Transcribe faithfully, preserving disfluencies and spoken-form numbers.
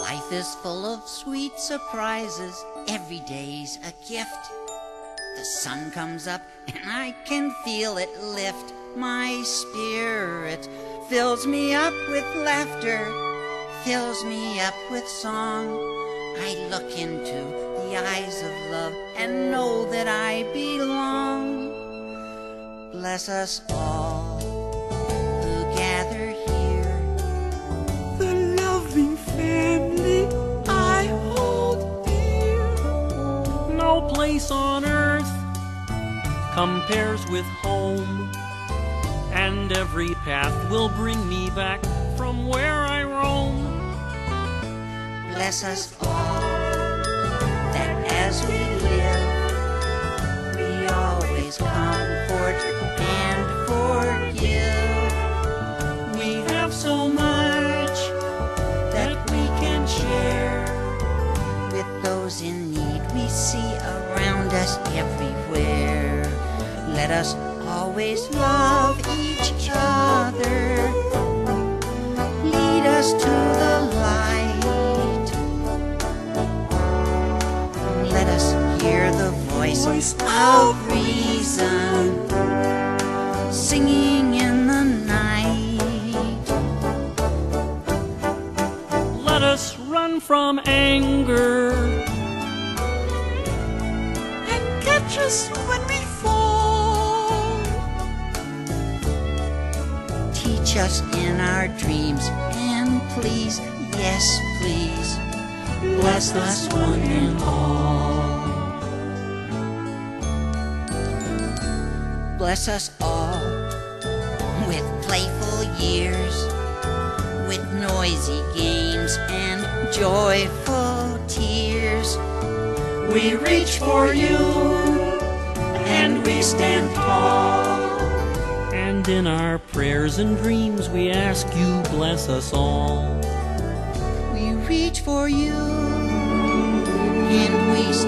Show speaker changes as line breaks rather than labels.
Life is full of sweet surprises, every day's a gift. The sun comes up and I can feel it lift my spirit, fills me up with laughter, fills me up with song. I look into the eyes of love and know that I belong. Bless us all who gather here,
the loving family I hold dear.
No place on earth compares with home, and every path will bring me back from where I roam.
Bless us all, that as we live, we always comfort and forgive.
We have so much that we can share
with those in need we see around us everywhere. Let us always love each other, lead us to the light. Let us hear the voice of reason singing in the night.
Let us run from anger
and catch us when we fall.
Teach us in our dreams, and please, yes please, bless us one and all. Bless us all with playful years, with noisy games and joyful tears.
We reach for you and we stand tall, and in our prayers and dreams we ask you bless us all.
We reach for you and we stand